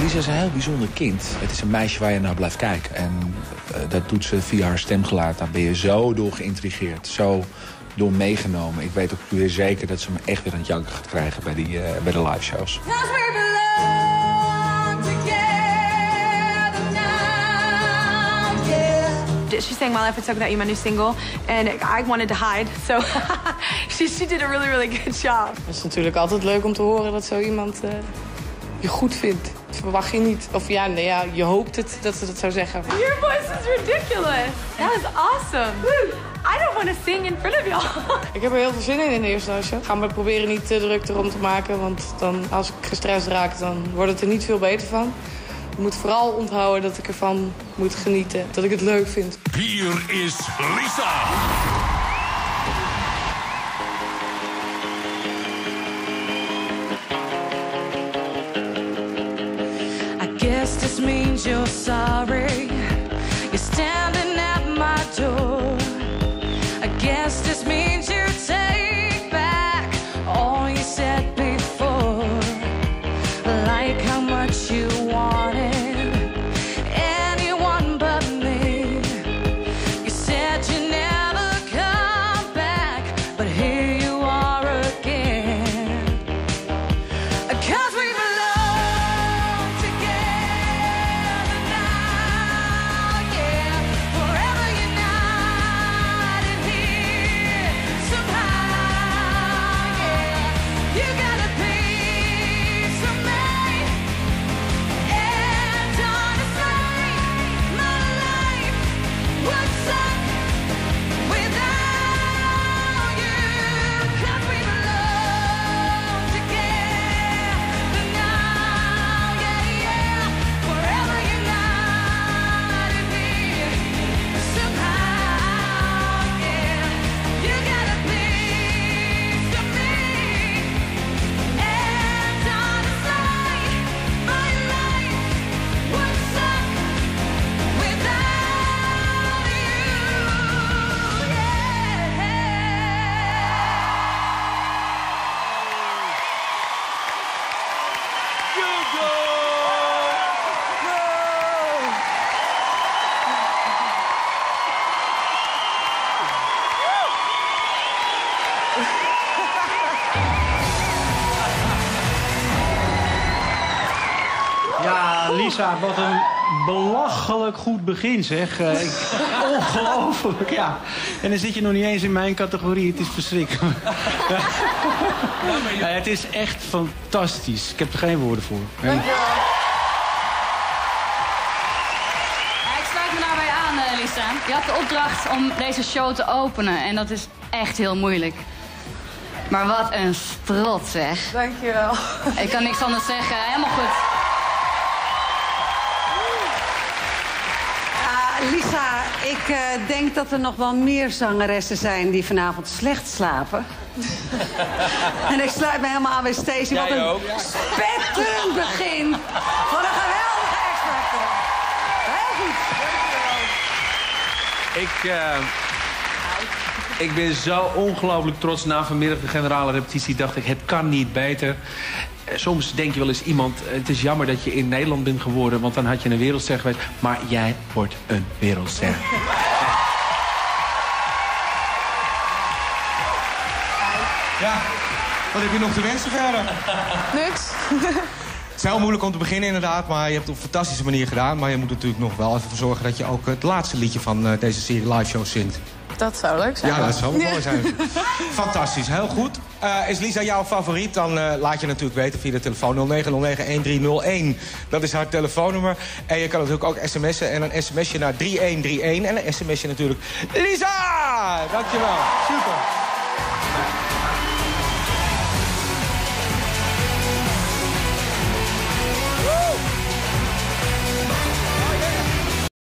Lisa is een heel bijzonder kind. Het is een meisje waar je naar blijft kijken. En dat doet ze via haar stemgeluid. Daar ben je zo door geïntrigeerd. Zo door meegenomen. Ik weet ook weer zeker dat ze me echt weer aan het janken gaat krijgen bij de live shows. She sang My Life Would Suck Without You, my new single. And I wanted to hide. So she did a really, really good job. Het is natuurlijk altijd leuk om te horen dat zo iemand je goed vindt. Dat verwacht je niet. Of ja, nee, ja, je hoopt het dat ze dat zou zeggen. Your voice is ridiculous. That was awesome. I don't want to sing in front of y'all. Ik heb er heel veel zin in de eerste show. Gaan we proberen niet te druk erom te maken. Want dan, als ik gestrest raak, dan wordt het er niet veel beter van. Ik moet vooral onthouden dat ik ervan moet genieten. Dat ik het leuk vind. Hier is Lisa. I guess this means you're sorry. You're standing at my door. I guess this means you take back all you said before. Like how much you wanted anyone but me. You said you never come back, but here you are again. 'Cause we belong together now, yeah. Forever united here somehow, yeah. You got a piece of me. Ja, Lisa, wat een belachelijk goed begin, zeg. Ongelooflijk, ja. En dan zit je nog niet eens in mijn categorie. Het is verschrikkelijk. Ja, het is echt fantastisch. Ik heb er geen woorden voor. Ja, ik sluit me daarbij aan, Lisa. Je had de opdracht om deze show te openen. En dat is echt heel moeilijk. Maar wat een strot, zeg. Dankjewel. Ik kan niks anders zeggen. Helemaal goed. Lisa, ik denk dat er nog wel meer zangeressen zijn die vanavond slecht slapen. En ik sluit me helemaal aan bij Stacey. Wat een spetterend begin van een geweldige X-Factor. Heel goed. Ik ben zo ongelooflijk trots. Na vanmiddag de generale repetitie dacht ik, het kan niet beter. Soms denk je wel eens iemand, het is jammer dat je in Nederland bent geworden, want dan had je een wereldster geweest. Maar jij wordt een wereldster. Ja, wat heb je nog te wensen verder? Niks. Het is heel moeilijk om te beginnen inderdaad, maar je hebt het op een fantastische manier gedaan. Maar je moet natuurlijk nog wel even voor zorgen dat je ook het laatste liedje van deze serie live shows zingt. Dat zou leuk zijn. Ja, dat zou wel mooi zijn. Fantastisch, heel goed. Is Lisa jouw favoriet? Dan laat je natuurlijk weten via de telefoon 0909-1301. Dat is haar telefoonnummer. En je kan natuurlijk ook sms'en en een sms'je naar 3131. En een sms'je natuurlijk Lisa! Dankjewel. Super.